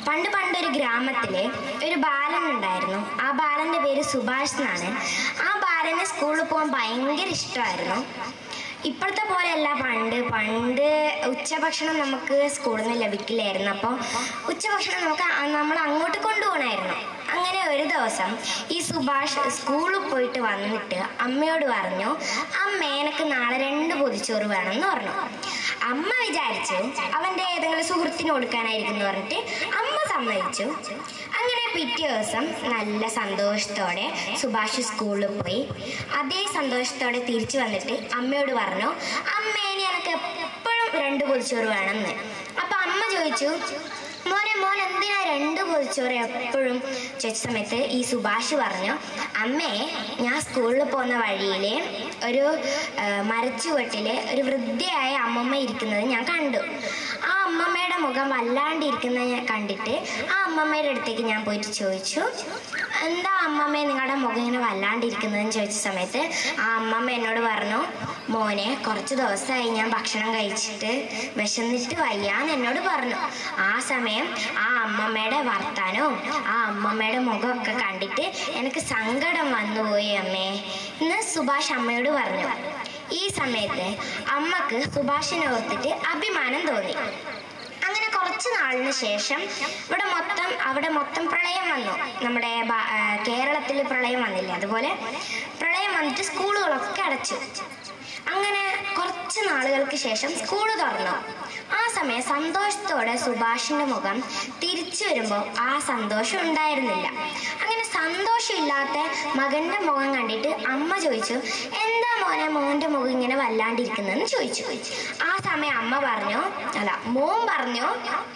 പണ്ടൊരു ഗ്രാമത്തിലെ ഒരു ബാലൻ ഉണ്ടായിരുന്നു. ആ ബാലൻ്റെ പേര് സുഭാഷ് എന്നാണ്. ആ ബാലന് സ്കൂളിൽ പോകാൻ ഭയങ്കര ഇഷ്ടമായിരുന്നു. ഇപ്പോഴത്തെ പോലെയല്ല പണ്ട് ഉച്ചഭക്ഷണം നമുക്ക് സ്കൂളിൽ നിന്ന് ലഭിക്കില്ലായിരുന്നു. അപ്പോൾ ഉച്ചഭക്ഷണം നമ്മൾ അങ്ങോട്ട് കൊണ്ടുപോകണമായിരുന്നു. അങ്ങനെ ഒരു ദിവസം ഈ സുഭാഷ് സ്കൂളിൽ പോയിട്ട് വന്നിട്ട് അമ്മയോട് പറഞ്ഞു, അമ്മ എനിക്ക് നാളെ 2 പൊതിച്ചോറ് വേണമെന്ന് പറഞ്ഞു. അമ്മ വിചാരിച്ചു അവൻ്റെ ഏതെങ്കിലും സുഹൃത്തിന് കൊടുക്കാനായിരിക്കും എന്ന് പറഞ്ഞിട്ട് അമ്മ സമ്മതിച്ചു. അങ്ങനെ പിറ്റേ ദിവസം നല്ല സന്തോഷത്തോടെ സുഭാഷ് സ്കൂളിൽ പോയി. അതേ സന്തോഷത്തോടെ തിരിച്ചു വന്നിട്ട് അമ്മയോട് പറഞ്ഞു, അമ്മേനെ എനിക്ക് എപ്പോഴും 2 പൊതിച്ചോറ് വേണമെന്ന്. അപ്പം അമ്മ ചോദിച്ചു, മോൻ എന്തിനാ 2 പൊതിച്ചോറ് എപ്പോഴും ചോദിച്ച സമയത്ത് ഈ സുഭാഷ് പറഞ്ഞു, അമ്മേ, ഞാൻ സ്കൂളിൽ പോകുന്ന വഴിയിൽ ഒരു മരച്ചുവട്ടിൽ ഒരു വൃദ്ധയായ അമ്മമ്മ ഇരിക്കുന്നത് ഞാൻ കണ്ടു. ആ അമ്മമ്മയുടെ മുഖം വല്ലാണ്ടിരിക്കുന്നത് ഞാൻ കണ്ടിട്ട് ആ അമ്മമ്മയുടെ അടുത്തേക്ക് ഞാൻ പോയിട്ട് ചോദിച്ചു, എന്താ അമ്മമ്മേ നിങ്ങളുടെ മുഖം ഇങ്ങനെ വല്ലാണ്ടിരിക്കുന്നതെന്ന് ചോദിച്ച സമയത്ത് ആ അമ്മമ്മ എന്നോട് പറഞ്ഞു, മോനെ, കുറച്ച് ദിവസമായി ഞാൻ ഭക്ഷണം കഴിച്ചിട്ട് വിശന്നിട്ട് വയ്യാന്ന് എന്നോട് പറഞ്ഞു. ആ സമയം ആ അമ്മമ്മയുടെ വർത്താനവും ആ അമ്മമ്മയുടെ മുഖമൊക്കെ കണ്ടിട്ട് എനിക്ക് സങ്കടം വന്നുപോയി അമ്മേ എന്ന് സുഭാഷ് അമ്മയോട് പറഞ്ഞു. ഈ സമയത്ത് അമ്മക്ക് സുഭാഷിനെ ഓർത്തിട്ട് അഭിമാനം തോന്നി. അങ്ങനെ കുറച്ച് നാളിന് ശേഷം അവിടെ മൊത്തം പ്രളയം വന്നു. നമ്മുടെ കേരളത്തിൽ പ്രളയം വന്നില്ലേ, അതുപോലെ പ്രളയം വന്നിട്ട് സ്കൂളുകളൊക്കെ അടച്ചു. അങ്ങനെ കുറച്ച് നാളുകൾക്ക് ശേഷം സ്കൂൾ തുറന്നു. ആ സമയം സന്തോഷത്തോടെ സുഭാഷിന്റെ മുഖം തിരിച്ചു വരുമ്പോൾ ആ സന്തോഷം ഉണ്ടായിരുന്നില്ല. അങ്ങനെ സന്തോഷമില്ലാത്ത മകന്റെ മുഖം കണ്ടിട്ട് അമ്മ ചോദിച്ചു, എന്താ മോന്റെ മുഖം ഇങ്ങനെ വല്ലാണ്ടിരിക്കുന്നതെന്ന് ചോദിച്ചു. ആ സമയം മോൻ പറഞ്ഞു,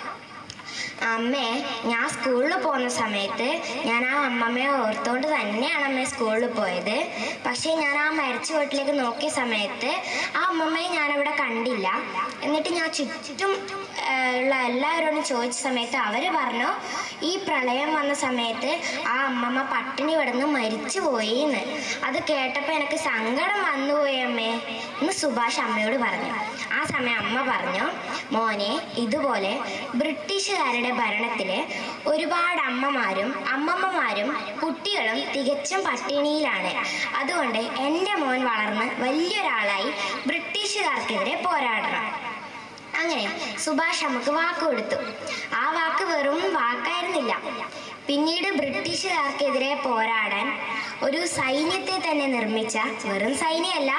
അമ്മേ, ഞാൻ സ്കൂളിൽ പോകുന്ന സമയത്ത് ഞാൻ ആ അമ്മമ്മയെ ഓർത്തുകൊണ്ട് തന്നെയാണ് അമ്മ സ്കൂളിൽ പോയത്. പക്ഷേ ഞാൻ ആ മരിച്ച വീട്ടിലേക്ക് നോക്കിയ സമയത്ത് ആ അമ്മമ്മയെ ഞാനവിടെ കണ്ടില്ല. എന്നിട്ട് ഞാൻ ചുറ്റും ഉള്ള എല്ലാവരോടും ചോദിച്ച സമയത്ത് അവർ പറഞ്ഞു, ഈ പ്രളയം വന്ന സമയത്ത് ആ അമ്മമ്മ പട്ടിണി കിടന്ന് മരിച്ചു പോയി എന്ന്. അത് കേട്ടപ്പോൾ എനിക്ക് സങ്കടം വന്നുപോയി അമ്മേ എന്ന് സുഭാഷ് അമ്മയോട് പറഞ്ഞു. ആ സമയം അമ്മ പറഞ്ഞു, മോനെ, ഇതുപോലെ ബ്രിട്ടീഷുകാരുടെ ഭരണത്തില് ഒരുപാട് അമ്മമ്മമാരും കുട്ടികളും തികച്ചും പട്ടിണിയിലാണ്. അതുകൊണ്ട് എൻ്റെ മോൻ വളർന്ന് വലിയൊരാളായി ബ്രിട്ടീഷുകാർക്കെതിരെ പോരാടണം. അങ്ങനെ സുഭാഷ് അമ്മക്ക് വാക്ക് കൊടുത്തു. ആ വാക്ക് വെറും വാക്കായിരുന്നില്ല. പിന്നീട് ബ്രിട്ടീഷുകാർക്കെതിരെ പോരാടാൻ ഒരു സൈന്യത്തെ തന്നെ നിർമ്മിച്ച, വെറും സൈന്യമല്ല,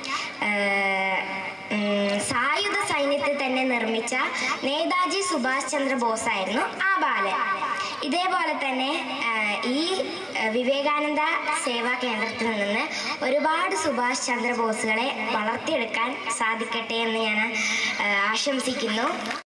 സായുധ സൈന്യത്തെ തന്നെ നിർമ്മിച്ച നേതാജി സുഭാഷ് ചന്ദ്രബോസ് ആയിരുന്നു ആ ബാലൻ. ഇതേപോലെ തന്നെ ഈ വിവേകാനന്ദ സേവാ കേന്ദ്രത്തിൽ നിന്ന് ഒരുപാട് സുഭാഷ് ചന്ദ്രബോസുകളെ വളർത്തിയെടുക്കാൻ സാധിക്കട്ടെ എന്ന് ഞാൻ ആശംസിക്കുന്നു.